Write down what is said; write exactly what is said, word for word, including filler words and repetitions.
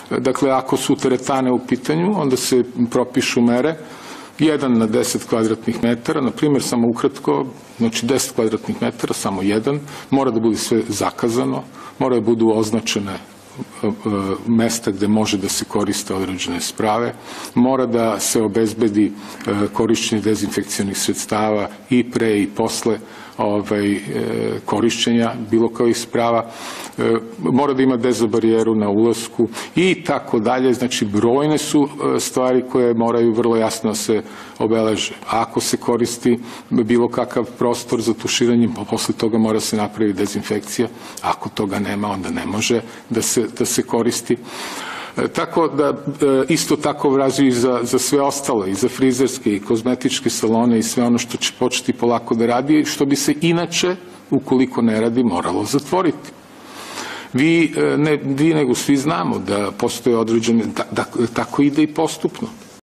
Dakle, ako su teretane u pitanju, onda se propišu mere jedan na deset kvadratnih metara, na primjer, samo ukratko, znači deset kvadratnih metara, samo jedan, mora da bude sve zakazano, mora da budu označene mesta gde može da se koriste određene sprave, mora da se obezbedi korišćenje dezinfekcionih sredstava i pre i posle korišćenja bilo kojih sprava, mora da ima dezobarijeru na ulasku i tako dalje. Znači, brojne su stvari koje moraju vrlo jasno da se obeleže. Ako se koristi bilo kakav prostor za tuširanje, posle toga mora se napraviti dezinfekcija. Ako toga nema, onda ne može da se, da se koristi. Tako da isto tako vraži i za, za sve ostale, i za frizerske i kozmetičke salone i sve ono što će početi polako da radi, što bi se inače, ukoliko ne radi, moralo zatvoriti. Vi, ne vi nego svi znamo da postoje određene, da, da tako ide i postupno.